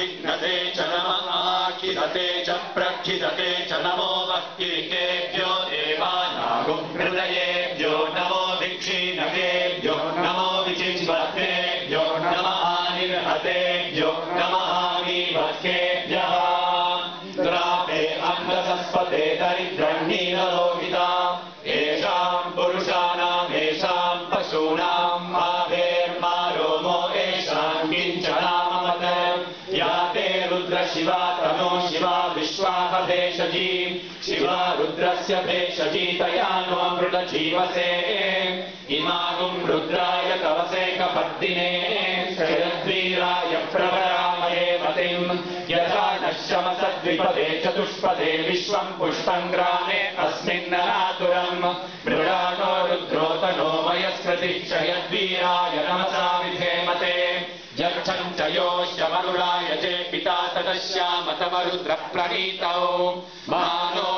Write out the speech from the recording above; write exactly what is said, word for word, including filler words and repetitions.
विघ्नते च नमः खिदते च प्रखिदते च नमो वक्तिकेभ्यो देवानागो हृदयेभ्यो नमो दीक्षिणकेभ्यो नमो विचिन्वद्भ्यो नमः निर्हतेभ्यो नमः वीवत्केभ्यः द्रापे अन्धसस्पते दरिद्रह्णीनलोहिता येषाम् पुरुषाणाम् येषाम् पशूनाम् माभेर्मा रोमो येषाम् किञ्चनाममत या ते रुद्र शिवा तनो शिवा विश्वाभेषजी शिवा रुद्रस्य भेषजी तया नो मृतजीवसे इमागुम् रुद्राय तवसे कपद्दिने शरद्वीराय प्रवरामहे मतिम् यथा नश्यमसद्विपदे चतुष्पदे विश्वम् पुष्पम् ग्रामे अस्मिन्ननातुरम् मृडानो रुद्रोतनो मयस्कृतिश्चयद्वीराय नमसा विधेमते यच्छम् च योऽश्यमरुणाय चे पिता ततश्यामतमरुद्रप्रणीतौ मानो